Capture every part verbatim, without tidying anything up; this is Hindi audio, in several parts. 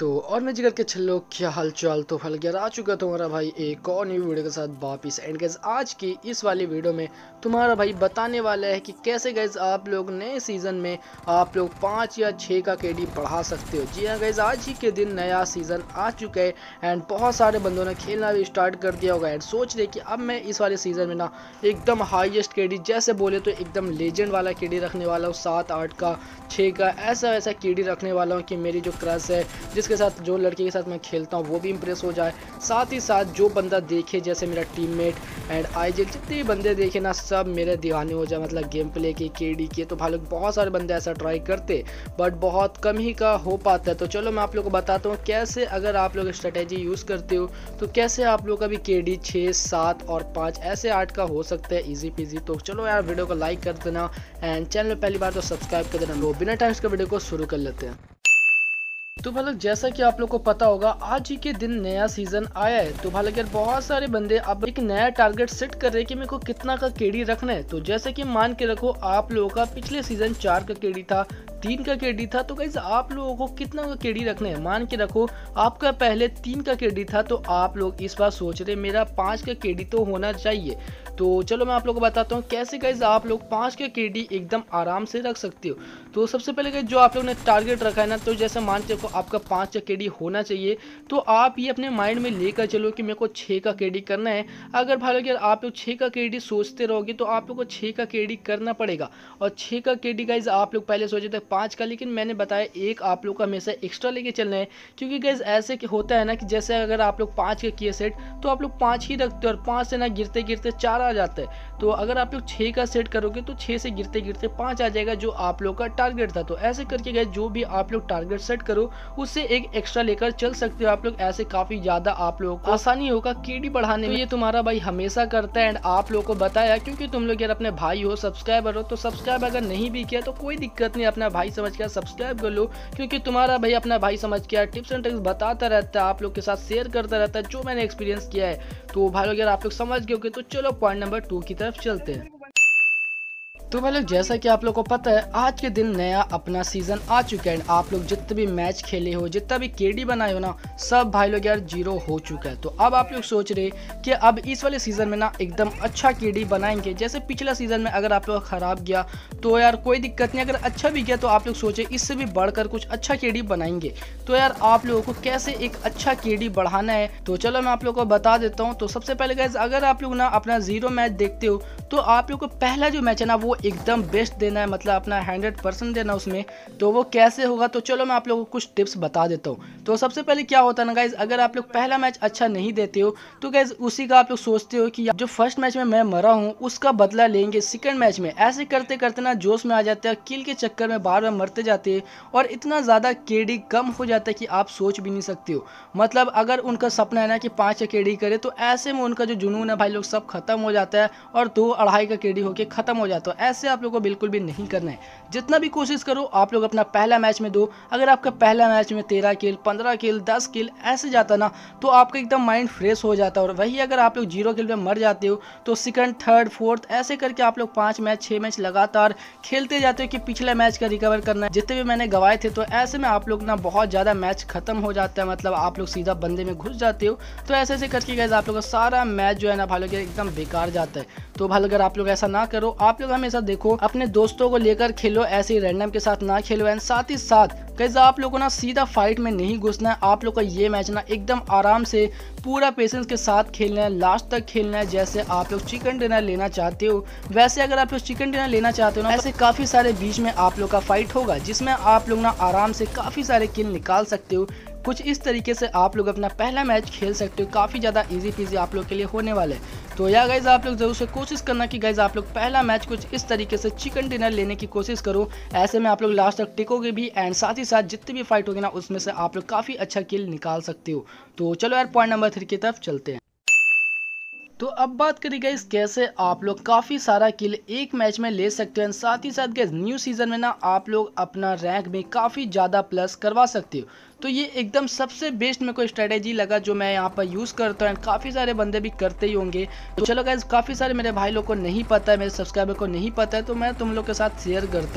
तो और मैं जिगर के छल्लो क्या हाल चाल। तो फल गया आ चुका तुम्हारा भाई एक और न्यू वीडियो के साथ वापिस। एंड गैस आज की इस वाली वीडियो में तुम्हारा भाई बताने वाला है कि कैसे गैस आप लोग नए सीज़न में आप लोग पाँच या छः का केडी बढ़ा सकते हो। जी हाँ गैस, आज ही के दिन नया सीज़न आ चुका है एंड बहुत सारे बंदों ने खेलना भी स्टार्ट कर दिया होगा एंड सोच रहे कि अब मैं इस वाले सीज़न में ना एकदम हाईएस्ट केडी, जैसे बोले तो एकदम लेजेंड वाला केडी रखने वाला हूँ, सात आठ का छः का ऐसा वैसा केडी रखने वाला हूँ कि मेरी जो क्रश है, जिसके साथ जो लड़के के साथ मैं खेलता हूँ वो भी इंप्रेस हो जाए, साथ ही साथ जो बंदा देखे जैसे मेरा टीममेट एंड आईजेल जितने भी बंदे देखे ना सब मेरे दीवाने हो जाए, मतलब गेम प्ले के केडी के। तो भाई लोग बहुत सारे बंदे ऐसा ट्राई करते बट बहुत कम ही का हो पाता है। तो चलो मैं आप लोग को बताता हूँ कैसे अगर आप लोग स्ट्रेटेजी यूज़ करते हो तो कैसे आप लोग का भी केडी छः सात और पाँच ऐसे आठ का हो सकता है इजी पीजी। तो चलो यार वीडियो को लाइक कर देना एंड चैनल में पहली बार तो सब्सक्राइब कर देना। तो बिना टाइम का वीडियो को शुरू कर लेते हैं। तो भाई लोग जैसा कि आप लोग को पता होगा आज ही के दिन नया सीजन आया है। तो भाई लोग यार बहुत सारे बंदे अब एक नया टारगेट सेट कर रहे हैं कि मेरे को कितना का केडी रखना है। तो जैसे कि मान के रखो आप लोगों का पिछले सीजन चार का केडी था, तीन का केडी था, तो गाइस आप लोगों को कितना का केडी रखना है। मान के रखो आपका पहले तीन का केडी था तो आप लोग इस बार सोच रहे मेरा पाँच का केडी तो होना चाहिए। तो चलो मैं आप लोगों को बताता हूँ कैसे गाइस आप लोग पाँच का केडी एकदम आराम से रख सकते हो। तो सबसे पहले गाइस जो आप लोग ने टारगेट रखा है ना, तो जैसे मान के रखो आपका पाँच का केडी होना चाहिए तो आप ये अपने माइंड में लेकर चलो कि मेरे को छः का केडी करना है। अगर भाई लोग यार आप लोग छः का केडी सोचते रहोगे तो आप लोग को छः का केडी करना पड़ेगा। और छः का केडी गाइस आप लोग पहले सोचे थे पाँच का, लेकिन मैंने बताया एक आप लोग का हमेशा एक्स्ट्रा लेके चलना है, क्योंकि गाइस ऐसे होता है ना कि जैसे अगर आप लोग पाँच का किए सेट तो आप लोग पाँच ही रखते हो और पाँच से ना गिरते गिरते चार आ जाता है। तो अगर आप लोग छः का सेट करोगे तो छः से गिरते गिरते पाँच आ जाएगा जो आप लोग का टारगेट था। तो ऐसे करके गाइस जो भी आप लोग टारगेट सेट करो उससे एक एक्स्ट्रा लेकर चल सकते हो आप लोग। ऐसे काफी ज्यादा आप लोगों को आसानी होगा केडी बढ़ाने में। तो ये तुम्हारा भाई हमेशा करता है एंड आप लोगों को बताया क्योंकि तुम लोग यार अपने भाई हो, सब्सक्राइबर हो। तो सब्सक्राइब अगर नहीं भी किया तो कोई दिक्कत नहीं, अपना भाई समझ के सब्सक्राइब कर लो, क्योंकि तुम्हारा भाई अपना भाई समझ के टिप्स एंड ट्रिक्स बताता रहता है, आप लोग के साथ शेयर करता रहता है जो मैंने एक्सपीरियंस किया है। तो भाई लोग यार आप लोग समझ गए होंगे। तो चलो पॉइंट नंबर टू की तरफ चलते हैं। तो भाई लोग जैसा कि आप लोग को पता है आज के दिन नया अपना सीजन आ चुका है। आप लोग जितने भी मैच खेले हो, जितना भी केडी बनाए हो ना, सब भाई लोग यार जीरो हो चुका है। तो अब आप लोग सोच रहे कि अब इस वाले सीजन में ना एकदम अच्छा केडी बनाएंगे। जैसे पिछला सीजन में अगर आप लोग खराब गया तो यार कोई दिक्कत नहीं, अगर अच्छा भी गया तो आप लोग सोचे इससे भी बढ़कर कुछ अच्छा केडी बनाएंगे। तो यार आप लोगों को कैसे एक अच्छा केडी बढ़ाना है तो चलो मैं आप लोग को बता देता हूँ। तो सबसे पहले गाइस अगर आप लोग ना अपना जीरो मैच देखते हो तो आप लोग को पहला जो मैच है ना वो एकदम बेस्ट देना है, मतलब अपना हंड्रेड परसेंट देना उसमें। तो वो कैसे होगा तो चलो मैं आप लोगों को कुछ टिप्स बता देता हूँ। तो सबसे पहले क्या होता है ना गाइज, अगर आप लोग पहला मैच अच्छा नहीं देते हो तो गाइज उसी का आप लोग सोचते हो कि जो फर्स्ट मैच में मैं मरा हूँ उसका बदला लेंगे सेकंड मैच में। ऐसे करते करते ना जोश में आ जाते हैं, किल के चक्कर में बार बार मरते जाते हैं और इतना ज़्यादा केडी कम हो जाता है कि आप सोच भी नहीं सकते हो। मतलब अगर उनका सपना है ना कि पाँच केडी करे तो ऐसे में उनका जो जुनून है भाई लोग सब खत्म हो जाता है और दो अढ़ाई का केडी होके खत्म हो जाता है। ऐसे आप लोग को बिल्कुल भी नहीं करना है। जितना भी कोशिश करो आप लोग अपना पहला मैच में दो। अगर आपका पहला मैच में तेरह किल, पंद्रह किल, दस किल ऐसे जाता ना तो आपका एकदम माइंड फ्रेश हो जाता है। और वही अगर आप लोग जीरो किल में मर जाते हो तो सेकंड, थर्ड, फोर्थ ऐसे करके आप लोग पाँच मैच छः मैच लगातार खेलते जाते हो कि पिछले मैच का रिकवर करना है जितने भी मैंने गवाए थे। तो ऐसे में आप लोग ना बहुत ज़्यादा मैच खत्म हो जाता है, मतलब आप लोग सीधा बंदे में घुस जाते हो। तो ऐसे ऐसे करके गाइस आप लोग का सारा मैच जो है ना भाई लोग एकदम बेकार जाता है। तो भाई अगर आप लोग ऐसा ना करो, आप लोग हमेशा देखो अपने दोस्तों को लेकर खेलो, ऐसे ही रैंडम के साथ ना खेलो। एंड साथ ही साथ गाइस आप लोगों को ना सीधा फाइट में नहीं घुसना है। आप लोग का ये मैच ना एकदम आराम से पूरा पेशेंस के साथ खेलना है, लास्ट तक खेलना है। जैसे आप लोग चिकन डिनर लेना चाहते हो वैसे अगर आप लोग चिकन डिनर लेना चाहते हो ना, ऐसे काफी सारे बीच में आप लोग का फाइट होगा जिसमें आप लोग ना आराम से काफी सारे किल निकाल सकते हो। कुछ इस तरीके से आप लोग अपना पहला मैच खेल सकते हो, काफ़ी ज़्यादा इजी पीजी आप लोग के लिए होने वाला है। तो या गाइज आप लोग जरूर से कोशिश करना कि गाइज आप लोग पहला मैच कुछ इस तरीके से चिकन डिनर लेने की कोशिश करो। ऐसे में आप लोग लास्ट तक टिकोगे भी एंड साथ ही साथ जितनी भी फाइट होगी ना उसमें से आप लोग काफ़ी अच्छा किल निकाल सकते हो। तो चलो यार पॉइंट नंबर थ्री की तरफ चलते हैं। तो अब बात करें गाइस कैसे आप लोग काफ़ी सारा किल एक मैच में ले सकते हैं। साथ ही साथ गाइस न्यू सीजन में ना आप लोग अपना रैंक में काफ़ी ज़्यादा प्लस करवा सकते हो। तो ये एकदम सबसे बेस्ट मेरे को स्ट्रेटेजी लगा जो मैं यहाँ पर यूज़ करता हूँ। काफ़ी सारे बंदे भी करते ही होंगे। तो चलो गाइस काफ़ी सारे मेरे भाई लोग को नहीं पता है, मेरे सब्सक्राइबर को नहीं पता है, तो मैं तुम लोग के साथ शेयर करता हूँ।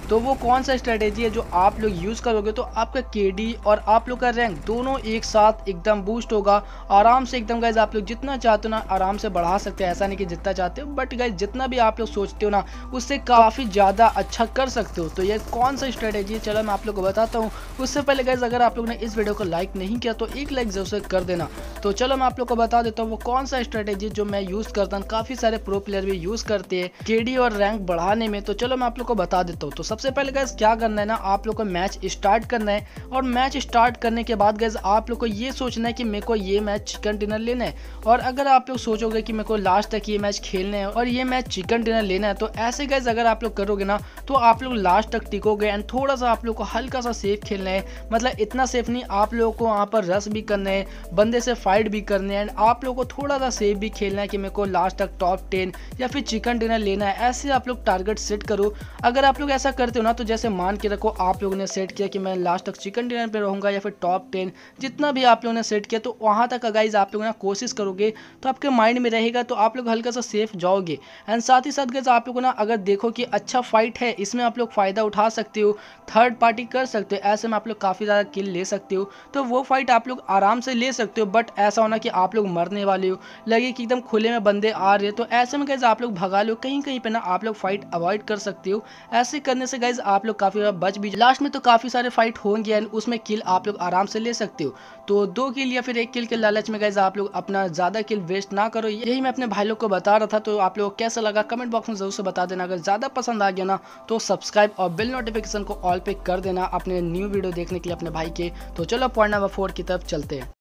तो वो कौन सा स्ट्रेटेजी है जो आप लोग यूज़ करोगे तो आपका केडी और आप लोग का रैंक दोनों एक साथ एकदम बूस्ट होगा आराम से एकदम गाइज। आप लोग जितना चाहते हो ना आराम से बढ़ा सकते हैं, ऐसा नहीं कि जितना चाहते हो, बट गाइज जितना भी आप लोग सोचते हो ना उससे काफ़ी ज़्यादा अच्छा कर सकते हो। तो ये कौन सा स्ट्रेटेजी है चलो मैं आप लोग को बताता हूँ। उससे पहले गाइज अगर आप लोग ने इस वीडियो को लाइक नहीं किया तो एक लाइक जरूर से कर देना। तो चलो मैं आप लोग को बता देता हूँ वो कौन सा स्ट्रेटेजी जो मैं यूज़ करता हूँ, काफ़ी सारे प्रो प्लेयर भी यूज़ करते हैं केडी और रैंक बढ़ाने में। तो चलो मैं आप लोग को बता देता हूँ। तो सबसे पहले गाइज क्या करना है ना, आप लोग को मैच स्टार्ट करना है और मैच स्टार्ट करने के बाद गाइज आप लोग को ये सोचना है कि मेरे को ये मैच चिकन डिनर लेना है। और अगर आप लोग सोचोगे कि मेरे को लास्ट तक ये मैच खेलना है और ये मैच चिकन डिनर लेना है, तो ऐसे गाइज अगर आप लोग करोगे ना तो आप लोग लास्ट तक टिकोगे एंड थोड़ा सा आप लोग को हल्का सा सेफ खेलना है। मतलब इतना सेफ नहीं, आप लोगों को वहाँ पर रश भी करना है, बंदे से फाइट भी करने हैं एंड आप लोग को थोड़ा सा सेफ भी खेलना है कि मेरे को लास्ट तक टॉप टेन या फिर चिकन डिनर लेना है। ऐसे आप लोग टारगेट सेट करो। अगर आप लोग ऐसा करते हो ना तो जैसे मान के रखो आप लोगों ने सेट किया कि मैं लास्ट तक चिकन डिनर पे रहूँगा या फिर टॉप टेन, जितना भी आप लोगों ने सेट किया तो वहाँ तक गाइज आप लोग ना कोशिश करोगे तो आपके माइंड में रहेगा, तो आप लोग हल्का सा सेफ जाओगे। एंड साथ ही साथ गाइज आप लोग ना अगर देखो कि अच्छा फाइट है, इसमें आप लोग फ़ायदा उठा सकते हो, थर्ड पार्टी कर सकते हो, ऐसे में आप लोग काफ़ी ज़्यादा किल ले सकते हो, तो वो फाइट आप लोग आराम से ले सकते हो। बट ऐसा होना कि आप लोग मरने वाले हो, लगे कि एकदम खुले में बंदे आ रहे हो, तो ऐसे में गाइज आप लोग भगा लो, कहीं कहीं पे ना आप लोग फाइट अवॉइड कर सकते हो। ऐसे करने से गाइज आप लोग काफ़ी ज़्यादा बच भी, लास्ट में तो काफ़ी सारे फाइट होंगे एंड उसमें किल आप लोग आराम से ले सकते हो। तो दो किल या फिर एक किल के लालच में गाइज आप लोग अपना ज़्यादा किल वेस्ट ना करो, यही मैं अपने भाई लोग को बता रहा था। तो आप लोग को कैसा लगा कमेंट बॉक्स में जरूर से बता देना। अगर ज़्यादा पसंद आ गया ना तो सब्सक्राइब और बेल नोटिफिकेशन को ऑल पे कर देना अपने न्यू वीडियो देखने के लिए अपने भाई के। तो चलो पॉइंट नंबर फोर की तरफ चलते हैं।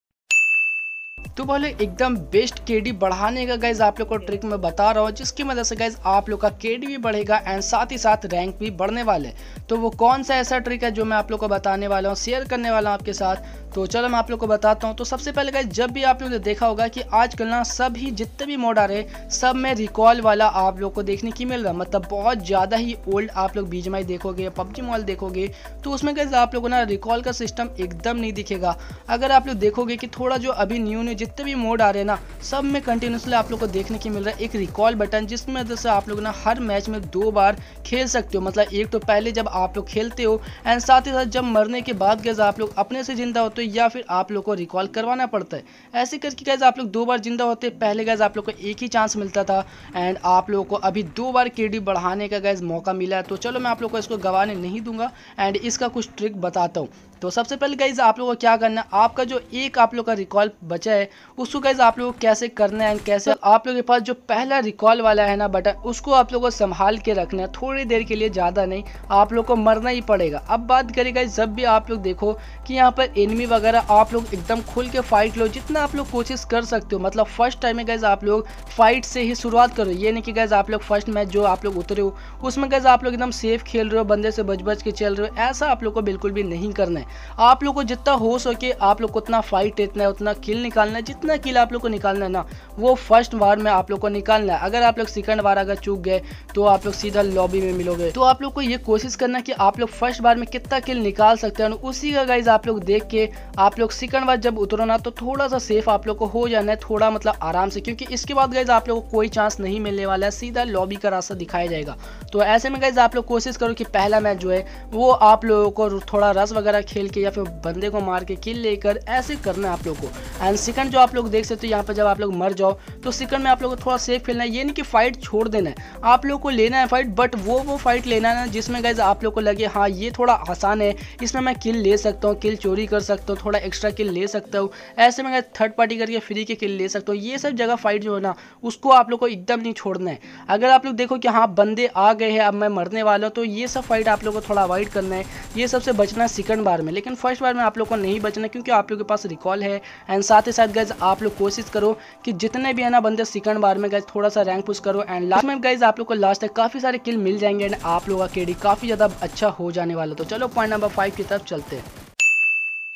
तो पहले एकदम बेस्ट केडी बढ़ाने का गाइज आप लोग को ट्रिक मैं बता रहा हूँ, जिसकी वजह से गाइज आप लोग का केडी भी बढ़ेगा एंड साथ ही साथ रैंक भी बढ़ने वाले। तो वो कौन सा ऐसा ट्रिक है जो मैं आप लोग को बताने वाला हूँ, शेयर करने वाला हूँ आपके साथ। तो चलो मैं आप लोग को बताता हूँ। तो सबसे पहले गाइज जब भी आप लोग ने देखा होगा कि आजकल ना सभी जितने भी मोड आ रहे सब में रिकॉल वाला आप लोग को देखने की मिल रहा है। मतलब बहुत ज़्यादा ही ओल्ड आप लोग बीजीएमआई देखोगे, पबजी मोबाइल देखोगे तो उसमें गाइज आप लोगों को ना रिकॉल का सिस्टम एकदम नहीं दिखेगा। अगर आप लोग देखोगे कि थोड़ा जो अभी न्यू न्यू जितने भी मोड आ रहे हैं ना सब में कंटिन्यूसली आप लोग को देखने की मिल रहा है एक रिकॉल बटन, जिसमें वजह से आप लोग ना हर मैच में दो बार खेल सकते हो। मतलब एक तो पहले जब आप लोग खेलते हो एंड साथ ही साथ जब मरने के बाद गाइज आप लोग अपने से जिंदा होते हो या फिर आप लोग को रिकॉल करवाना पड़ता है। ऐसे करके गाइज आप लोग दो बार जिंदा होते, पहले गाइज आप लोग को एक ही चांस मिलता था एंड आप लोगों को अभी दो बार केडी बढ़ाने का गाइज मौका मिला है। तो चलो मैं आप लोग को इसको गवाने नहीं दूंगा एंड इसका कुछ ट्रिक बताता हूँ। तो सबसे पहले गाइज आप लोगों को क्या करना है, आपका जो एक आप लोग का रिकॉल बचा है उसको गाइज आप लोगों को कैसे करना है, कैसे आप लोगों के पास जो पहला रिकॉल वाला है ना बटन उसको आप लोगों को संभाल के रखना है थोड़ी देर के लिए, ज़्यादा नहीं, आप लोग को मरना ही पड़ेगा। अब बात करें गाइज जब भी आप लोग देखो कि यहाँ पर एनिमी वगैरह आप लोग एकदम खुल के फाइट लो, जितना आप लोग कोशिश कर सकते हो। मतलब फर्स्ट टाइम में गाइज आप लोग फाइट से ही शुरुआत करो, ये नहीं कि गाइज आप लोग फर्स्ट मैच जो आप लोग उतरे हो उसमें गाइज आप लोग एकदम सेफ खेल रहे हो, बंदे से बच बच के चल रहे हो, ऐसा आप लोग को बिल्कुल भी नहीं करना है। आप लोग को जितना हो सके आप लोग को उतना फाइट जीतना है, उतना किल निकालना है, जितना किल आप लोग को निकालना है ना वो फर्स्ट बार में आप लोग को निकालना है। अगर आप लोग सेकंड बार अगर चूक गए तो आप लोग सीधा लॉबी में मिलोगे। तो आप लोग को ये कोशिश करना कि आप लोग फर्स्ट बार में कितना किल निकाल सकते हैं, उसी का गाइज आप लोग देख के आप लोग सेकंड बार जब उतरो ना तो थोड़ा सा सेफ आप लोग को हो जाना है, थोड़ा मतलब आराम से, क्योंकि इसके बाद गाइज आप लोग को कोई चांस नहीं मिलने वाला है, सीधा लॉबी का रास्ता दिखाया जाएगा। तो ऐसे में गाइज आप लोग कोशिश करो कि पहला मैच जो है वो आप लोगों को थोड़ा रस वगैरह खेल के या फिर बंदे को मार के किल लेकर ऐसे करना है आप लोग को। एंड सेकंड जो आप लोग देख सकते हो यहाँ पर जब आप लोग मर जाओ तो सेकंड में आप लोग को थोड़ा सेफ खेलना है, ये नहीं कि फाइट छोड़ देना है, आप लोग को लेना है फाइट, बट वो वो फाइट लेना है ना जिसमें गाइज आप लोग को लगे हाँ ये थोड़ा आसान है, इसमें मैं किल ले सकता हूँ, किल चोरी कर सकता हूँ, थोड़ा एक्स्ट्रा किल ले सकता हूँ, ऐसे में थर्ड पार्टी करके फ्री के किल ले सकता हूँ। ये सब जगह फाइट जो है ना उसको आप लोग को एकदम नहीं छोड़ना है। अगर आप लोग देखो कि हाँ बंदे आ गए हैं अब मैं मरने वाला हूँ तो ये सब फाइट आप लोग को थोड़ा अवॉइड करना है, ये सबसे बचना है सेकंड बार में। लेकिन फर्स्ट बार में आप लोग को नहीं बचना क्योंकि आप लोग के पास रिकॉल है। एंड साथ ही साथ गाइज आप लोग कोशिश करो कि जितने भी है ना बंदे सेकंड बार में गाइज थोड़ा सा रैंक पुश करो एंड लास्ट में गाइज आप लोग को लास्ट तक काफी सारे किल मिल जाएंगे एंड आप लोगों का केडी काफी ज्यादा अच्छा हो जाने वाला। तो चलो पॉइंट नंबर फाइव की तरफ चलते हैं।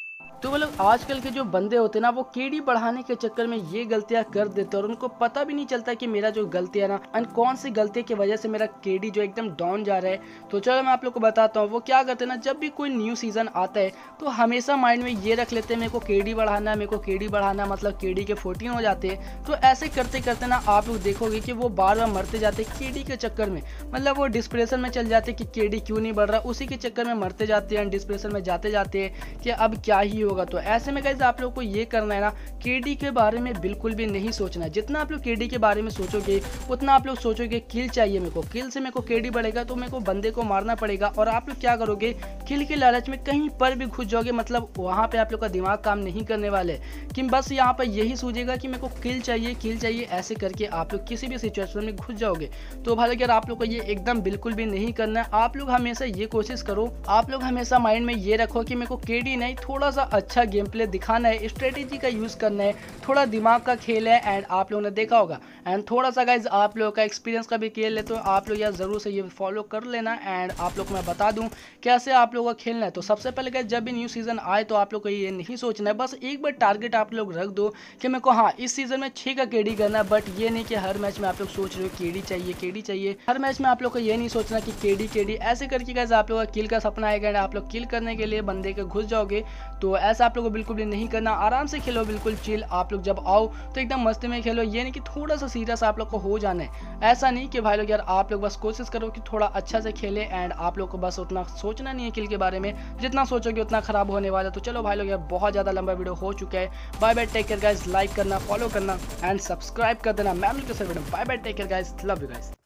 तो वो लोग आजकल के जो बंदे होते हैं ना, वो केडी बढ़ाने के चक्कर में ये गलतियां कर देते हैं और उनको पता भी नहीं चलता कि मेरा जो गलती है ना, एंड कौन सी गलती की वजह से मेरा केडी जो एकदम डाउन जा रहा है। तो चलो मैं आप लोग को बताता हूँ वो क्या करते हैं ना, जब भी कोई न्यू सीजन आता है तो हमेशा माइंड में ये रख लेते हैं मेरे को केडी बढ़ाना है, मेरे को केडी बढ़ाना, मतलब केडी के फोर्टीन हो जाते हैं। तो ऐसे करते करते ना आप लोग देखोगे कि वो बार बार मरते जाते हैं केडी के चक्कर में, मतलब वो डिस्प्रेशन में चल जाते कि केडी क्यों नहीं बढ़ रहा, उसी के चक्कर में मरते जाते हैं, डिस्प्रेशन में जाते जाते हैं कि अब क्या ही होगा। तो ऐसे में गाइस आप लोग को ये करना है ना, केडी के बारे में बिल्कुल भी नहीं सोचना। जितना आप लोग केडी के बारे में सोचोगे उतना आप लोग सोचोगे किल चाहिए मेरे को, किल से मेरे को केडी बढ़ेगा तो मेरे को बंदे को मारना पड़ेगा, और आप लोग क्या करोगे, किल के लालच में कहीं पर भी घुस जाओगे। मतलब वहां पे आप लोग का दिमाग काम नहीं करने वाले कि बस यहाँ पर यही सोचेगा कि मेरे को किल चाहिए किल चाहिए, ऐसे करके आप लोग किसी भी सिचुएशन में घुस जाओगे। तो भाई अगर आप लोग को ये एकदम बिल्कुल भी नहीं करना है, आप लोग हमेशा ये कोशिश करो, आप लोग हमेशा माइंड में ये रखो कि मेरे को केडी नहीं, थोड़ा सा अच्छा गेम प्ले दिखाना है, स्ट्रेटेजी का यूज करना है, थोड़ा दिमाग का खेल है। एंड आप लोगों ने देखा होगा एंड थोड़ा सा गाइज आप लोगों का एक्सपीरियंस का भी खेल है, तो आप लोग यार जरूर से ये फॉलो कर लेना। एंड आप लोग को मैं बता दूं कैसे आप लोगों का खेलना है। तो सबसे पहले गाइज जब भी न्यू सीजन आए तो आप लोग को ये नहीं सोचना है, बस एक बार टारगेट आप लोग रख दो कि मेरे को हाँ इस सीजन में छह का केडी करना है। बट ये नहीं कि हर मैच में आप लोग सोच रहे हो केडी चाहिए केडी चाहिए, हर मैच में आप लोग को ये नहीं सोचना कि केडी केडी, ऐसे करके गाइज आप लोग का किल का सपना आएगा एंड आप लोग किल करने के लिए बंदे के घुस जाओगे। तो ऐसा आप लोग को बिल्कुल भी नहीं करना, आराम से खेलो, बिल्कुल चिल। आप लोग जब आओ तो एकदम मस्ती में खेलो, ये नहीं कि थोड़ा सा सीरियस आप लोग को हो जाना है। ऐसा नहीं कि भाई लोग यार आप लोग बस कोशिश करो कि थोड़ा अच्छा से खेले एंड आप लोग को बस उतना सोचना नहीं है किल के बारे में, जितना सोचोगे उतना खराब होने वाला। तो चलो भाई लोग यार बहुत ज़्यादा लंबा वीडियो हो चुका है। Bye bye, take care guys, like करना, फॉलो करना एंड सब्सक्राइब कर देना। मैं मिलते हैं video, bye bye, take care guys, love you guys.